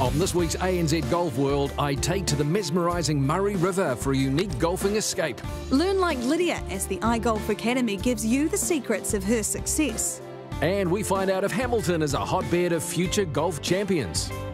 On this week's ANZ Golf World, I take to the mesmerising Murray River for a unique golfing escape. Learn like Lydia as the iGolf Academy gives you the secrets of her success. And we find out if Hamilton is a hotbed of future golf champions.